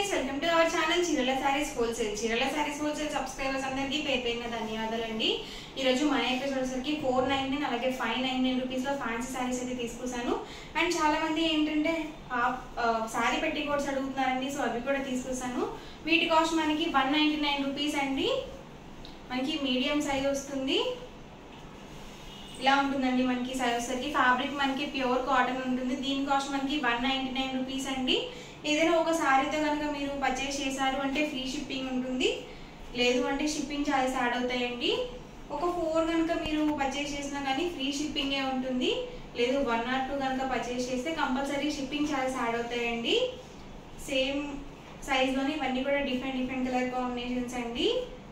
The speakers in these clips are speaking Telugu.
Friends, welcome to our channel చీరల సారీస్ హోల్సేల్. చీరల సారీస్ హోల్సేల్ సబ్స్క్రైబర్స్ అందరికీ పేరుపైన ధన్యవాదాలండి. ఈరోజు మన ఎపిసోడ్ వచ్చేసరికి 499 అలాగే 599 రూపీస్లో ఫ్యాన్సీ సారీస్ అయితే తీసుకొస్తాను. అండ్ చాలా మంది ఏంటంటే సారీ పెట్టి కోడ్స్ అడుగుతున్నారండి, సో అవి కూడా తీసుకొస్తాను. వీటి కాస్ట్ మనకి 199 రూపీస్ అండి. మనకి మీడియం సైజ్ వస్తుంది. ఇలా ఉంటుందండి మనకి సైజ్ వచ్చేసరికి. ఫ్యాబ్రిక్ మనకి ప్యూర్ కాటన్ ఉంటుంది. దీని కాస్ట్ మనకి 199 రూపీస్ అండి. ఏదైనా ఒక సారీతో కనుక మీరు పర్చేస్ చేశారు అంటే ఫ్రీ షిప్పింగ్ ఉంటుంది, లేదు అంటే షిప్పింగ్ ఛార్జెస్ యాడ్ అవుతాయండి. ఒక 4 కనుక మీరు పర్చేస్ చేసినా కానీ ఫ్రీ షిప్పింగే ఉంటుంది, లేదు 1 or 2 కనుక పర్చేస్ చేస్తే కంపల్సరీ షిప్పింగ్ ఛార్జెస్ యాడ్ అవుతాయండి. సేమ్ సైజ్లోనే ఇవన్నీ కూడా డిఫరెంట్ కలర్ కాంబినేషన్స్ అండి.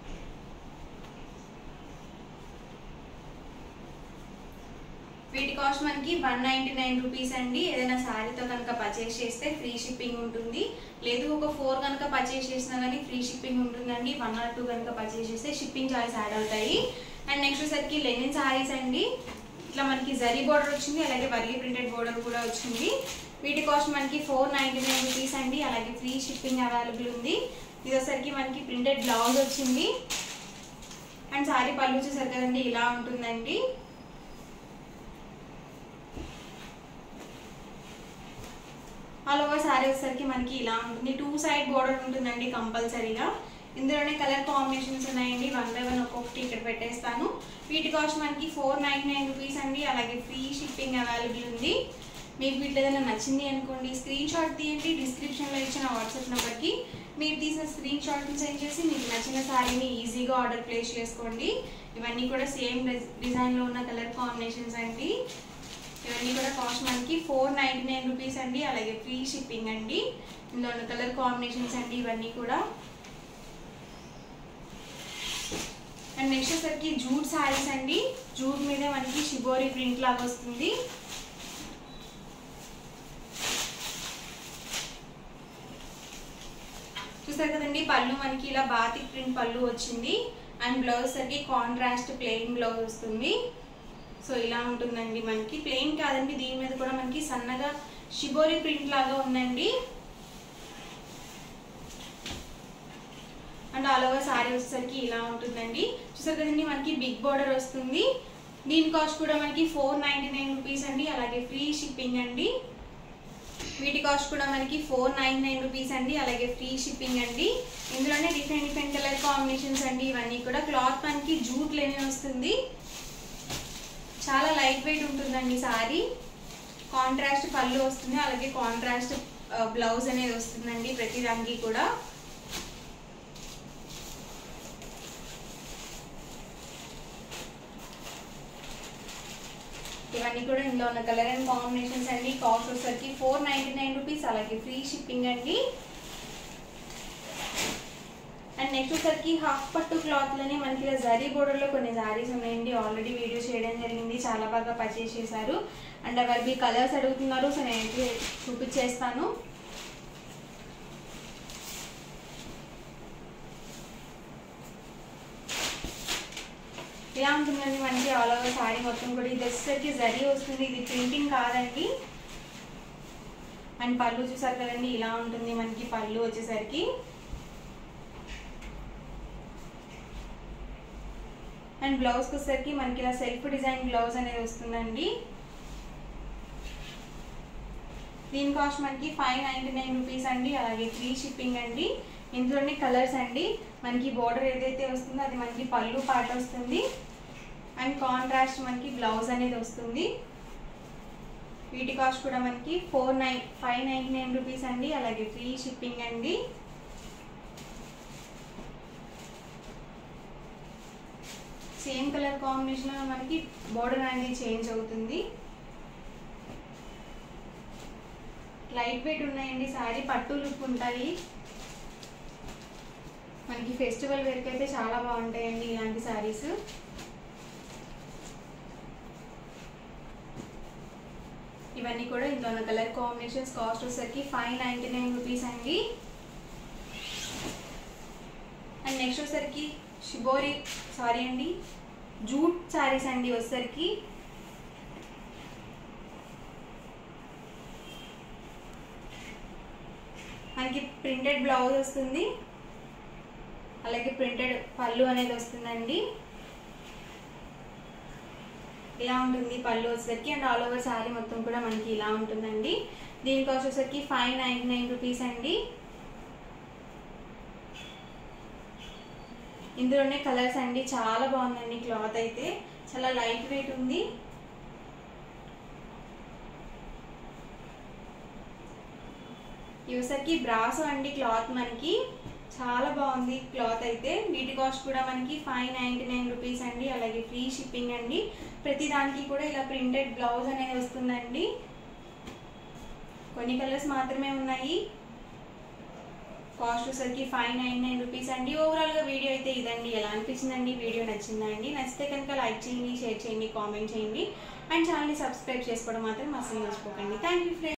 వీటి కాస్ట్ మనకి 199 రూపీస్ అండి. ఏదైనా శారీతో కనుక పర్చేస్ చేస్తే ఫ్రీ షిప్పింగ్ ఉంటుంది, లేదు ఒక 4 కనుక పర్చేస్ చేసినా కానీ ఫ్రీ షిప్పింగ్ ఉంటుందండి. 1 or 2 కనుక పర్చేస్ చేస్తే షిప్పింగ్ ఛార్జెస్ యాడ్ అవుతాయి. అండ్ నెక్స్ట్ వచ్చేసరికి లెనిన్ శారీస్ అండి. ఇట్లా మనకి జరీ బోర్డర్ వచ్చింది, అలాగే వర్లీ ప్రింటెడ్ బోర్డర్ కూడా వచ్చింది. వీటి కాస్ట్ మనకి 499 రూపీస్ అండి, అలాగే ఫ్రీ షిప్పింగ్ అవైలబుల్ ఉంది. ఇది వచ్చేసరికి మనకి ప్రింటెడ్ బ్లౌజ్ వచ్చింది. అండ్ శారీ పళ్ళు వచ్చేసరికి కదండి ఇలా ఉంటుందండి. ఆల్ ఓవర్ సారీ వచ్చేసరికి మనకి ఇలా ఉంటుంది. 2 సైడ్ బోర్డర్ ఉంటుందండి కంపల్సరీగా. ఇందులోనే కలర్ కాంబినేషన్స్ ఉన్నాయండి. 1 by 1 ఒక్కొక్కటి ఇక్కడ పెట్టేస్తాను. వీటి కాస్ట్ మనకి 499 రూపీస్ అండి, అలాగే ఫ్రీ షిప్పింగ్ అవైలబుల్ ఉంది. మీకు వీటిలో ఏదైనా నచ్చింది అనుకోండి, స్క్రీన్ షాట్ తీయండి. డిస్క్రిప్షన్లో ఇచ్చిన వాట్సాప్ నెంబర్కి మీరు తీసిన స్క్రీన్ షాట్ని సెండ్ చేసి మీకు నచ్చిన శారీని ఈజీగా ఆర్డర్ ప్లేస్ చేసుకోండి. ఇవన్నీ కూడా సేమ్ డిజైన్లో ఉన్న కలర్ కాంబినేషన్స్ అండి. ఇవన్నీ కూడా కాస్ట్ మనకి 499 రూపీస్ అండి, అలాగే ఫ్రీ షిప్పింగ్ అండి. ఇందులో ఉన్న కలర్ కాంబినేషన్స్ అండి ఇవన్నీ కూడా. అండ్ నెక్స్ట్ వచ్చేసరికి జూట్ శారీస్ అండి. జూట్ మీదే మనకి షిబోరి ప్రింట్ లాగా వస్తుంది. చూసారు కదండి, పళ్ళు మనకి ఇలా బాతిక్ ప్రింట్ పళ్ళు వచ్చింది. అండ్ బ్లౌజ్ సరికి కాంట్రాస్ట్ ప్లెయిన్ బ్లౌజ్ వస్తుంది. సో ఇలా ఉంటుందండి మనకి. ప్లెయిన్ కాదండి, దీని మీద కూడా మనకి సన్నగా షిబోరి ప్రింట్ లాగా ఉందండి. అండ్ ఆల్ ఓవర్ సారీ వచ్చేసరికి ఇలా ఉంటుందండి. చూసారు కదండి, మనకి బిగ్ బోర్డర్ వస్తుంది. దీని కాస్ట్ కూడా మనకి 499 రూపీస్ అండి, అలాగే ఫ్రీ షిప్పింగ్ అండి. వీటి కాస్ట్ కూడా మనకి 499 రూపీస్ అండి, అలాగే ఫ్రీ షిప్పింగ్ అండి. ఇందులోనే డిఫరెంట్ కలర్ కాంబినేషన్స్ అండి. ఇవన్నీ కూడా క్లాత్ మనకి జూట్ లెనిన్ వస్తుంది. చాలా లైట్ వెయిట్ ఉంటుందండి సారీ. కాంట్రాస్ట్ పళ్ళు వస్తుంది, అలాగే కాంట్రాస్ట్ బ్లౌజ్ అనేది వస్తుందండి ప్రతి దానికి కూడా. ఇవన్నీ కూడా ఇందులో ఉన్న కలర్ అండ్ కాంబినేషన్స్ అండి. కాస్ట్ వచ్చేసరికి 499 రూపీస్, అలాగే ఫ్రీ షిప్పింగ్ అండి. అండ్ నెక్స్ట్ వచ్చేసరికి హాఫ్ పట్టు క్లాత్లోనే మనకి ఇలా జరీ బోర్డర్లో కొన్ని శారీస్ ఉన్నాయండి. ఆల్రెడీ వీడియో చేయడం జరిగింది, చాలా బాగా పర్చేస్ చేశారు. అండ్ అవైలబుల్ కలర్స్ అడుగుతున్నారు, సో నేనైతే చూపించేస్తాను. ఇలా ఉంటుందండి మనకి ఆల్ ఓవర్ శారీ మొత్తం కూడా. ఇది వచ్చేసరికి జరీ వస్తుంది, ఇది ప్రింటింగ్ కాదండి. అండ్ పళ్ళు చూసారు కదండి, ఇలా ఉంటుంది మనకి పళ్ళు వచ్చేసరికి. అండ్ బ్లౌజ్కి వచ్చేసరికి మనకి ఇలా సెల్ఫ్ డిజైన్ బ్లౌజ్ అనేది వస్తుందండి. దీని కాస్ట్ మనకి 599 రూపీస్ అండి, అలాగే ఫ్రీ షిప్పింగ్ అండి. ఇందులోనే కలర్స్ అండి. మనకి బోర్డర్ ఏదైతే వస్తుందో అది మనకి పళ్ళు పార్ట్ వస్తుంది. అండ్ కాంట్రాస్ట్ మనకి బ్లౌజ్ అనేది వస్తుంది. వీటి కాస్ట్ కూడా మనకి 599 రూపీస్ అండి, అలాగే ఫ్రీ షిప్పింగ్ అండి. సేమ్ కలర్ కాంబినేషన్ లో మనకి బోర్డర్ అనేది చేంజ్ అవుతుంది. లైట్ వెయిట్ ఉన్నాయండి సారీ, పట్టు లుక్ ఉంటాయి. మనకి ఫెస్టివల్ వేర్కి అయితే చాలా బాగుంటాయండి ఇలాంటి సారీస్. ఇవన్నీ కూడా ఇందులో ఉన్న కలర్ కాంబినేషన్స్. కాస్ట్ వచ్చేసరికి 599 రూపీస్ అండి. అండ్ నెక్స్ట్ వచ్చేసరికి షిబోరి సారీ అండి, జూట్ సారీస్ అండి. వచ్చేసరికి మనకి ప్రింటెడ్ బ్లౌజ్ వస్తుంది, అలాగే ప్రింటెడ్ పళ్ళు అనేది వస్తుందండి. ఇలా ఉంటుంది పళ్ళు వచ్చేసరికి. అండ్ ఆల్ ఓవర్ శారీ మొత్తం కూడా మనకి ఇలా ఉంటుందండి. దీని కాస్ట్ వచ్చేసరికి 599 రూపీస్ అండి. ఇందులోనే కలర్స్ అండి, చాలా బాగుందండి. క్లాత్ అయితే చాలా లైట్ వెయిట్ ఉంది. యూసర్కి బ్రాసో అండి క్లాత్, మనకి చాలా బాగుంది క్లాత్ అయితే. వీటి కాస్ట్ కూడా మనకి 599 రూపీస్ అండి. అలాగే ఫ్రీ షిప్పింగ్ అండి. ప్రతి దానికి కూడా ఇలా ప్రింటెడ్ బ్లౌజ్ అనేది వస్తుందండి. కొన్ని కలర్స్ మాత్రమే ఉన్నాయి. కాస్ట్ వచ్చేసరికి 599 రూపీస్ అండి. ఓవరాల్గా వీడియో అయితే ఇదండి. ఎలా అనిపించిందండి? వీడియో నచ్చిందా అండి? నచ్చితే కనుక లైక్ చేయండి, షేర్ చేయండి, కామెంట్ చేయండి. అండ్ ఛానల్ని సబ్స్క్రైబ్ చేసుకోవడం మాత్రం అసలు మర్చిపోకండి. Thank you friends.